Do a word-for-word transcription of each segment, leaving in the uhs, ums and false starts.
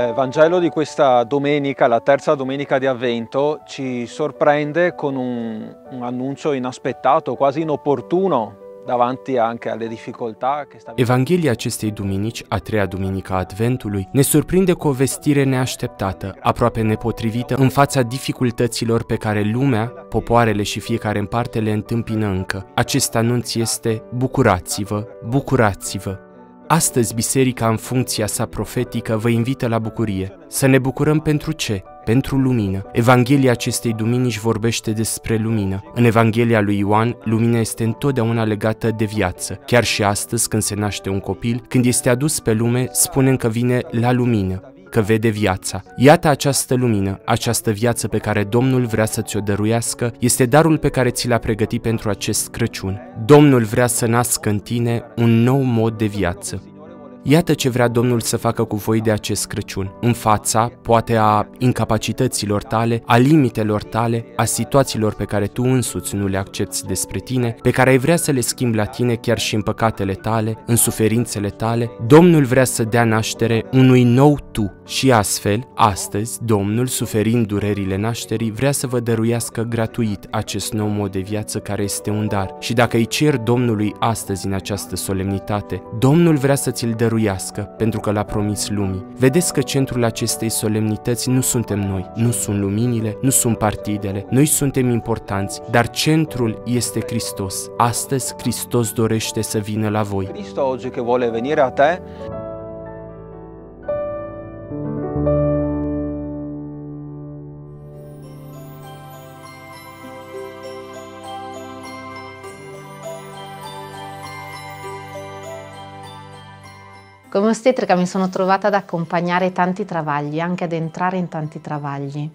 Vangelo di questa domenica, la terza domenica di Avvento, ci sorprende con un, un annuncio inaspettato, quasi inopportuno, davanti anche alle difficoltà che sta vivendo. Evanghelia acestei duminici, a treia duminică a Adventului, ne surprinde cu o vestire neașteptată, aproape nepotrivită în fața dificultăților pe care lumea, popoarele și fiecare în parte le întâmpină încă. Acest anunț este: bucurați-vă, bucurați-vă! Astăzi, biserica, în funcția sa profetică, vă invită la bucurie. Să ne bucurăm pentru ce? Pentru lumină. Evanghelia acestei duminici vorbește despre lumină. În Evanghelia lui Ioan, lumina este întotdeauna legată de viață. Chiar și astăzi, când se naște un copil, când este adus pe lume, spunem că vine la lumină, că vede viața. Iată această lumină, această viață pe care Domnul vrea să ți-o dăruiască, este darul pe care ți l-a pregătit pentru acest Crăciun. Domnul vrea să nască în tine un nou mod de viață. Iată ce vrea Domnul să facă cu voi de acest Crăciun, în fața, poate, a incapacităților tale, a limitelor tale, a situațiilor pe care tu însuți nu le accepți despre tine, pe care ai vrea să le schimbi la tine chiar și în păcatele tale, în suferințele tale. Domnul vrea să dea naștere unui nou tu și astfel, astăzi, Domnul, suferind durerile nașterii, vrea să vă dăruiască gratuit acest nou mod de viață care este un dar. Și dacă îi cer Domnului astăzi în această solemnitate, Domnul vrea să ți-l dăruiască, pentru că l-a promis lumii. Vedeți că centrul acestei solemnități nu suntem noi, nu sunt luminile, nu sunt partidele, noi suntem importanți, dar centrul este Hristos. Astăzi Hristos dorește să vină la voi. Cristo oggi che vuole venire a te. Come ostetrica mi sono trovata ad accompagnare tanti travagli, anche ad entrare in tanti travagli,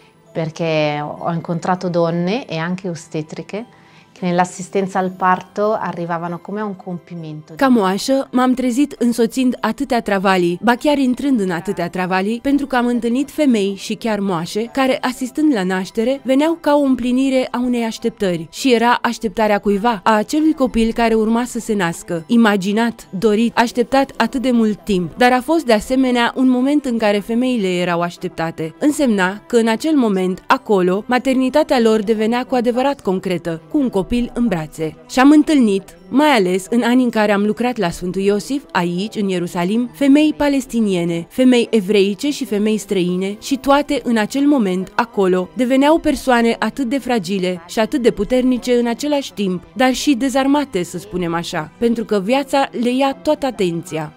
perché ho incontrato donne e anche ostetriche che nell'assistenza al parto arrivavano come a un compimento. Ca moașă, m-am trezit însoțind atâtea travalii, ba chiar intrând în atâtea travalii, pentru că am întâlnit femei și chiar moașe care, asistând la naștere, veneau ca o împlinire a unei așteptări. Și era așteptarea cuiva, a acelui copil care urma să se nască, imaginat, dorit, așteptat atât de mult timp. Dar a fost de asemenea un moment în care femeile erau așteptate. Însemna că în acel moment, acolo, maternitatea lor devenea cu adevărat concretă, cu un copil în brațe. Și am întâlnit, mai ales în anii în care am lucrat la Sfântul Iosif, aici, în Ierusalim, femei palestiniene, femei evreice și femei străine și toate în acel moment, acolo, deveneau persoane atât de fragile și atât de puternice în același timp, dar și dezarmate, să spunem așa, pentru că viața le ia toată atenția.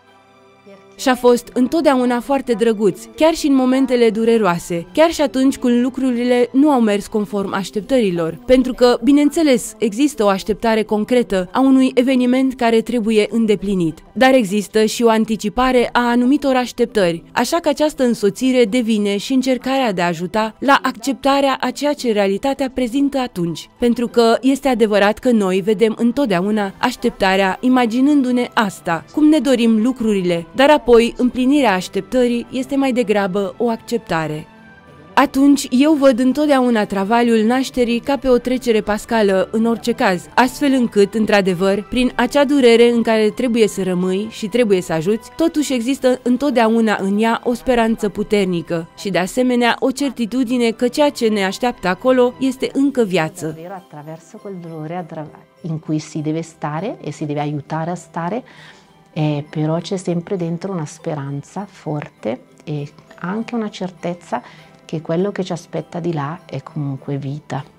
Și a fost întotdeauna foarte drăguț, chiar și în momentele dureroase, chiar și atunci când lucrurile nu au mers conform așteptărilor, pentru că, bineînțeles, există o așteptare concretă a unui eveniment care trebuie îndeplinit, dar există și o anticipare a anumitor așteptări, așa că această însoțire devine și încercarea de a ajuta la acceptarea a ceea ce realitatea prezintă atunci, pentru că este adevărat că noi vedem întotdeauna așteptarea imaginându-ne asta, cum ne dorim lucrurile, dar apoi împlinirea așteptării este mai degrabă o acceptare. Atunci eu văd întotdeauna travaliul nașterii ca pe o trecere pascală în orice caz, astfel încât, într-adevăr, prin acea durere în care trebuie să rămâi și trebuie să ajuți, totuși există întotdeauna în ea o speranță puternică și, de asemenea, o certitudine că ceea ce ne așteaptă acolo este încă viață. Attraverso quel dolore in cui si deve stare e si deve aiutare a stare, Eh, però c'è sempre dentro una speranza forte e anche una certezza che quello che ci aspetta di là è comunque vita.